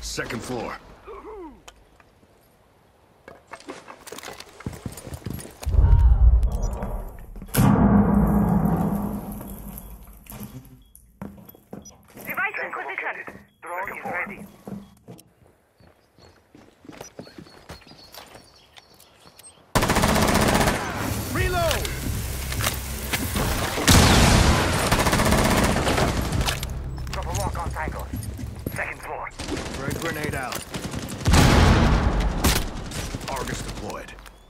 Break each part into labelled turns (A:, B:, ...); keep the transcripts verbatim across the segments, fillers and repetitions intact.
A: Second floor.
B: Device in position.
C: Drone is ready.
A: Reload!
C: Drop a walk on Tango. Second floor.
A: Frag grenade out. Argus deployed.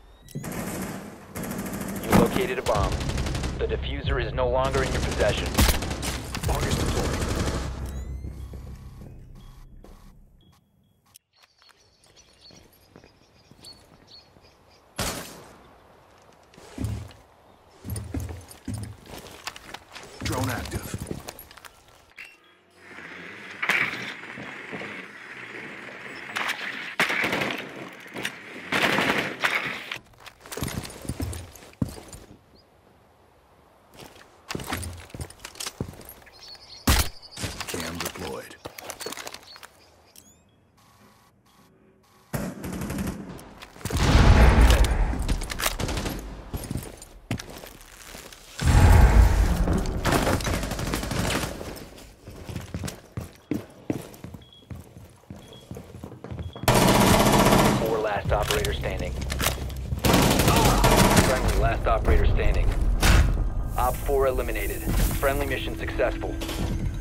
D: You located a bomb. The diffuser is no longer in your possession.
A: Argus deployed. Drone active. Cam deployed.
D: Four last operator standing. Friendly last operator standing. Op four eliminated. Friendly mission successful.